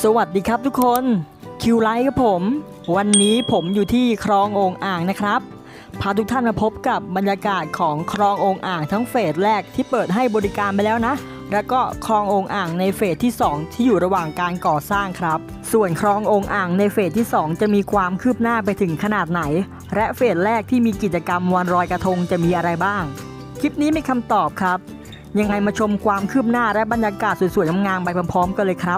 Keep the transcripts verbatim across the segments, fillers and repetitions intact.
สวัสดีครับทุกคนคิวไลท์ครับผมวันนี้ผมอยู่ที่คลองโอ่งอ่างนะครับพาทุกท่านมาพบกับบรรยากาศของคลองโอ่งอ่างทั้งเฟสแรกที่เปิดให้บริการไปแล้วนะแล้วก็คลองโอ่งอ่างในเฟสที่สองที่อยู่ระหว่างการก่อสร้างครับส่วนคลองโอ่งอ่างในเฟสที่สองจะมีความคืบหน้าไปถึงขนาดไหนและเฟสแรกที่มีกิจกรรมวันลอยกระทงจะมีอะไรบ้างคลิปนี้มีคำตอบครับยังไงมาชมความคืบหน้าและบรรยากาศสวยๆงามๆไปพร้อมๆกันเลยครับ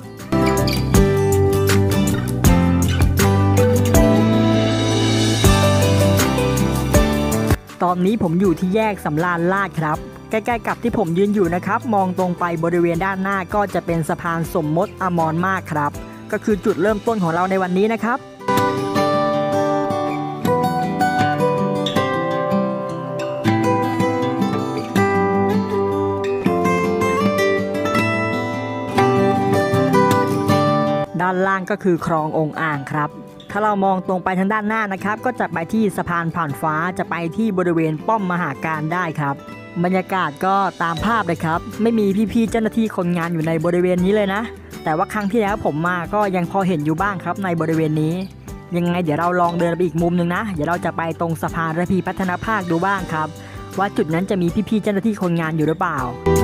ตอนนี้ผมอยู่ที่แยกสำราญราษฎร์ครับใกล้ๆกับที่ผมยืนอยู่นะครับมองตรงไปบริเวณด้านหน้าก็จะเป็นสะพานสมมติอมรมากครับก็คือจุดเริ่มต้นของเราในวันนี้นะครับด้านล่างก็คือคลองโอ่งอ่างครับถ้าเรามองตรงไปทางด้านหน้านะครับก็จะไปที่สะพานผ่านฟ้าจะไปที่บริเวณป้อมมหาการได้ครับบรรยากาศก็ตามภาพเลยครับไม่มีพี่ๆเจ้าหน้าที่คนงานอยู่ในบริเวณนี้เลยนะแต่ว่าครั้งที่แล้วผมมาก็ยังพอเห็นอยู่บ้างครับในบริเวณนี้ยังไงเดี๋ยวเราลองเดินไปอีกมุมหนึ่งนะเดี๋ยวเราจะไปตรงสะพานระพีพัฒนภาคดูบ้างครับว่าจุดนั้นจะมีพี่ๆเจ้าหน้าที่คนงานอยู่หรือเปล่า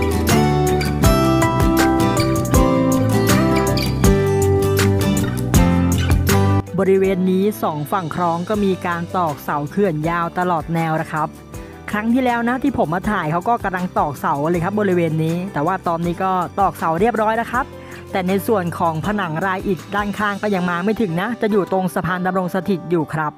บริเวณนี้สองฝั่งคลองก็มีการตอกเสาเขื่อนยาวตลอดแนวนะครับครั้งที่แล้วนะที่ผมมาถ่ายเขาก็กำลังตอกเสาเลยครับบริเวณนี้แต่ว่าตอนนี้ก็ตอกเสาเรียบร้อยแล้วครับแต่ในส่วนของผนังรายอิฐด้านข้างก็ยังมาไม่ถึงนะจะอยู่ตรงสะพานดำรงสถิตอยู่ครับ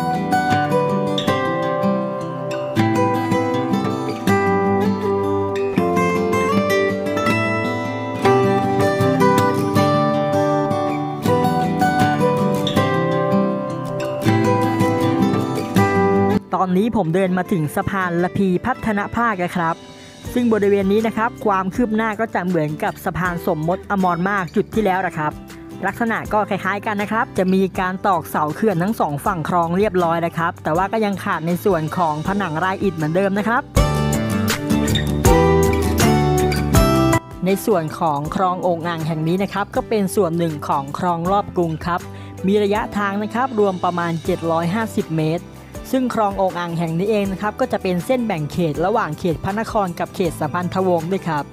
ตอนนี้ผมเดินมาถึงสะพานระพีพัฒนภาคครับซึ่งบริเวณนี้นะครับความคืบหน้าก็จะเหมือนกับสะพานสมมติอมรมากจุดที่แล้วนะครับลักษณะก็คล้ายๆกันนะครับจะมีการตอกเสาเขื่อนทั้งสองฝั่งคลองเรียบร้อยนะครับแต่ว่าก็ยังขาดในส่วนของผนังรายอิฐเหมือนเดิมนะครับในส่วนของคลองโอ่งอ่างแห่งนี้นะครับก็เป็นส่วนหนึ่งของคลองรอบกรุงครับมีระยะทางนะครับรวมประมาณเจ็ดร้อยห้าสิบเมตรซึ่งคลองโอ่งอ่างแห่งนี้เองนะครับก็จะเป็นเส้นแบ่งเขตระหว่างเขตพระนครกับเขตสัมพันธวงศ์ด้วยครับ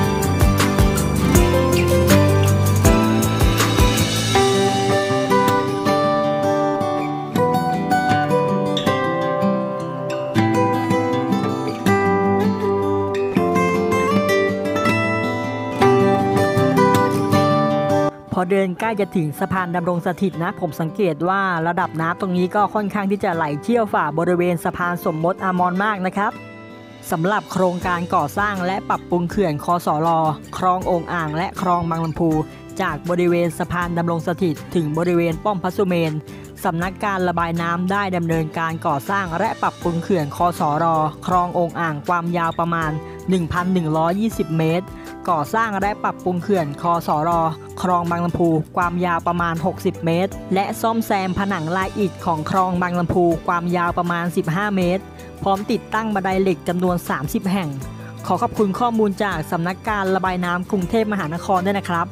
พอเดินใกล้จะถึงสะพานดำรงสถิตนะผมสังเกตว่าระดับน้ำตรงนี้ก็ค่อนข้างที่จะไหลเชี่ยวฝ่าบริเวณสะพานสมมติอมรมากนะครับสำหรับโครงการก่อสร้างและปรับปรุงเขื่อนคสร.คลองโอ่งอ่างและคลองบางลำพูจากบริเวณสะพานดำรงสถิตถึงบริเวณป้อมพระสุเมนสำนักการระบายน้ำได้ดำเนินการก่อสร้างและปรับปรุงเขื่อนคสร.คลองโอ่งอ่างความยาวประมาณ หนึ่งพันหนึ่งร้อยยี่สิบ เมตรก่อสร้างและปรับปรุงเขื่อนคสร.คลองบางลำพูความยาวประมาณหกสิบเมตรและซ่อมแซมผนังลายอิฐของคลองบางลำพูความยาวประมาณสิบห้าเมตรพร้อมติดตั้งบันไดเหล็กจำนวนสามสิบแห่งขอขอบคุณข้อมูลจากสำนักการระบายน้ำกรุงเทพมหานครด้วยนะครับ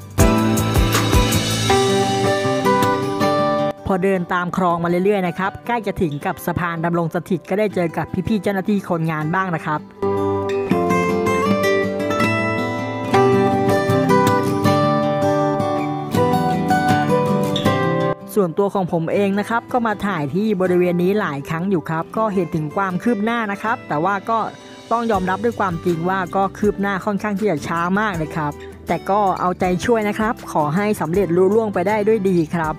พอเดินตามคลองมาเรื่อยๆนะครับใกล้จะถึงกับสะพานดำรงสถิตก็ได้เจอกับพี่ๆเจ้าหน้าที่คนงานบ้างนะครับส่วนตัวของผมเองนะครับก็มาถ่ายที่บริเวณนี้หลายครั้งอยู่ครับก็เห็นถึงความคืบหน้านะครับแต่ว่าก็ต้องยอมรับด้วยความจริงว่าก็คืบหน้าค่อนข้างที่จะช้ามากเลยครับแต่ก็เอาใจช่วยนะครับขอให้สำเร็จลุล่วงไปได้ด้วยดีครับ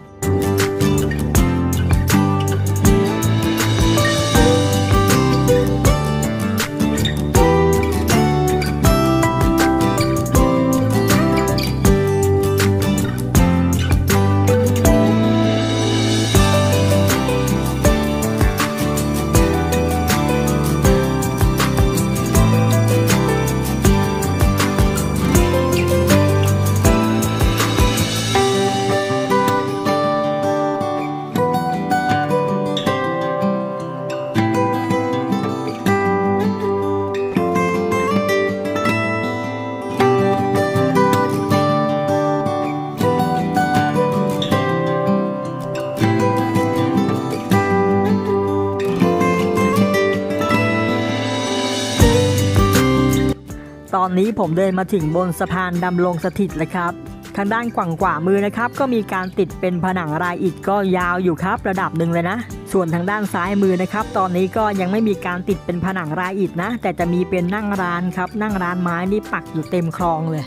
ผมเดินมาถึงบนสะพานดำรงสถิตเลยครับทางด้านฝั่งขวามือนะครับก็มีการติดเป็นผนังรายอิฐก็ยาวอยู่ครับระดับหนึ่งเลยนะส่วนทางด้านซ้ายมือนะครับตอนนี้ก็ยังไม่มีการติดเป็นผนังรายอิฐนะแต่จะมีเป็นนั่งร้านครับนั่งร้านไม้นี่ปักอยู่เต็มคลองเลย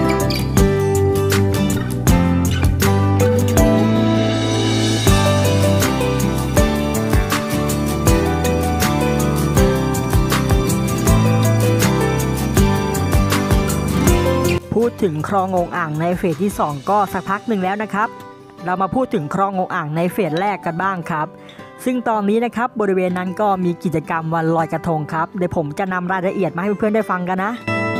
พูดถึงคลององอ่างในเฟสที่สองก็สักพักหนึ่งแล้วนะครับเรามาพูดถึงคลององอ่างในเฟสแรกกันบ้างครับซึ่งตอนนี้นะครับบริเวณนั้นก็มีกิจกรรมวันลอยกระทงครับเดี๋ยวผมจะนำรายละเอียดมาให้เพื่อนๆได้ฟังกันนะ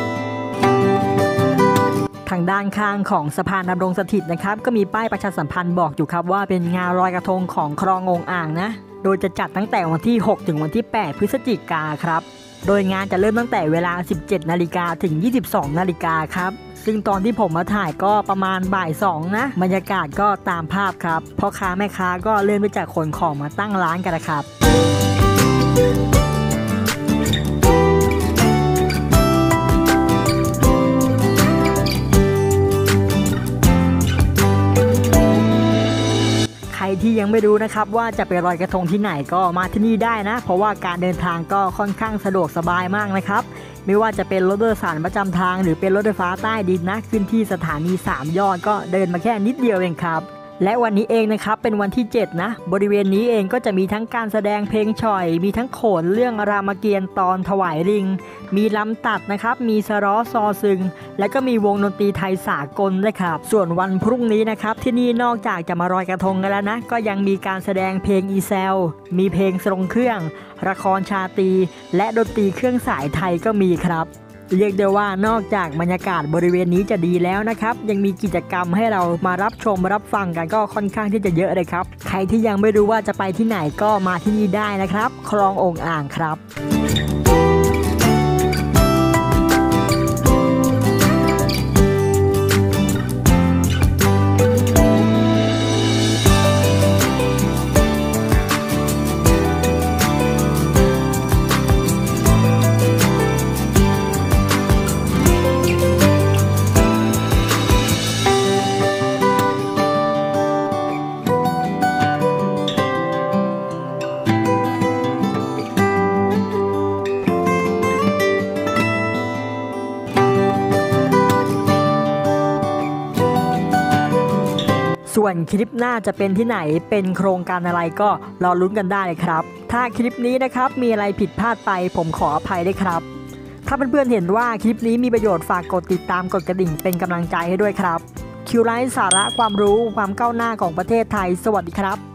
ทางด้านข้างของสะพานดำรงสถิตนะครับก็มีป้ายประชาสัมพันธ์บอกอยู่ครับว่าเป็นงานลอยกระทงของคลององอ่างนะโดยจะจัดตั้งแต่วันที่หกถึงวันที่แปดพฤศจิกายนครับโดยงานจะเริ่มตั้งแต่เวลา สิบเจ็ดนาฬิกา ถึง ยี่สิบสองนาฬิกาครับซึ่งตอนที่ผมมาถ่ายก็ประมาณบ่ายสองนะบรรยากาศก็ตามภาพครับพ่อค้าแม่ค้าก็เริ่มไปจากขนของมาตั้งร้านกันนะครับใครที่ยังไม่รู้นะครับว่าจะไปลอยกระทงที่ไหนก็มาที่นี่ได้นะเพราะว่าการเดินทางก็ค่อนข้างสะดวกสบายมากนะครับไม่ว่าจะเป็นรถโดยสารประจำทางหรือเป็นรถไฟฟ้าใต้ดินนะขึ้นที่สถานีสามยอดก็เดินมาแค่นิดเดียวเองครับและวันนี้เองนะครับเป็นวันที่เจ็ดนะบริเวณนี้เองก็จะมีทั้งการแสดงเพลงฉ่อยมีทั้งโขนเรื่องรามเกียรติ์ตอนถวายลิงมีลำตัดนะครับมีสร้อซอซึงและก็มีวงดนตรีไทยสากลด้วยครับส่วนวันพรุ่งนี้นะครับที่นี่นอกจากจะมาลอยกระทงกันแล้วนะก็ยังมีการแสดงเพลงอีเซลมีเพลงทรงเครื่องละครชาตรีและดนตรีเครื่องสายไทยก็มีครับเรียกได้ว่านอกจากบรรยากาศบริเวณนี้จะดีแล้วนะครับยังมีกิจกรรมให้เรามารับชมรับฟังกันก็ค่อนข้างที่จะเยอะเลยครับใครที่ยังไม่รู้ว่าจะไปที่ไหนก็มาที่นี่ได้นะครับคลององอ่างครับส่วนคลิปหน้าจะเป็นที่ไหนเป็นโครงการอะไรก็รอลุ้นกันได้เลยครับถ้าคลิปนี้นะครับมีอะไรผิดพลาดไปผมขออภัยด้วยครับถ้าเพื่อนๆเห็นว่าคลิปนี้มีประโยชน์ฝากกดติดตามกดกระดิ่งเป็นกำลังใจให้ด้วยครับคิวไลฟ์สาระความรู้ความก้าวหน้าของประเทศไทยสวัสดีครับ